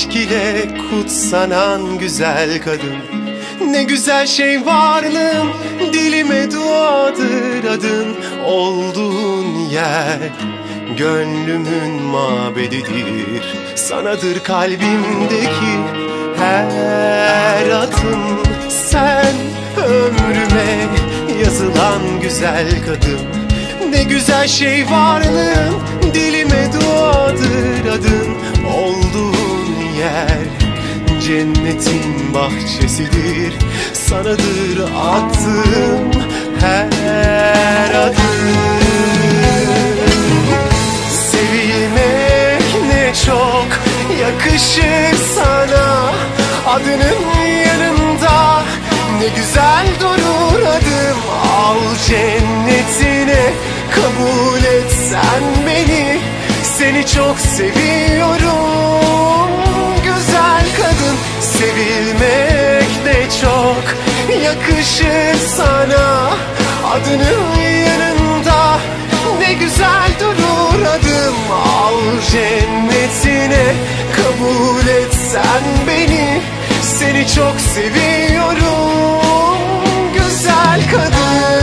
aşk ile kutsanan güzel kadın. Ne güzel şey varlığım, dilime duadır adın. Olduğun yer gönlümün mabedidir. Sanadır kalbimdeki her adım. Sen ömrüme yazılan güzel kadın. Ne güzel şey varlığın, dilime duadır adın. Olduğun yer cennetin bahçesidir. Sanadır attığım her adım. Sevilmek ne çok yakışır sana. Adının yanında ne güzel durur adım. Al cennetine, kabul et sen beni. Seni çok seviyorum güzel kadın. Sevilmek ne çok yakışır sana. Adının yanında ne güzel durur adım. Al cennetine, kabul et sen beni. Seni çok seviyorum güzel kadın.